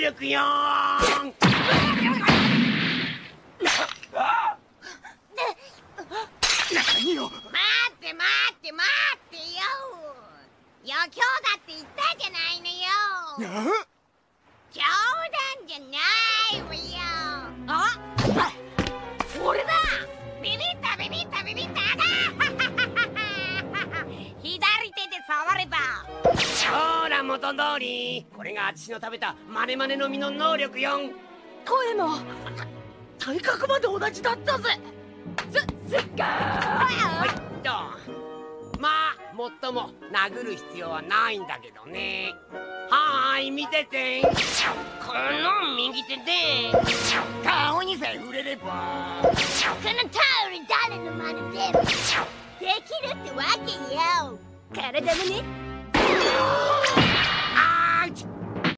力よーん。何よ。 待って待って待ってよ。余興だって言ったじゃないのよ。冗談じゃないわよ。あ、俺だ。ビビったビビったビビった。左手で触れば。 ほら元通り。これがあちしの食べたマネマネの実の能力よん。 声も体格まで同じだったぜ。すっかー。 はいっと。まあもっとも殴る必要はないんだけどね。はーい見てて。この右手で顔にさえ触れれば、 このタオル誰の真似でできるってわけよ。体もね。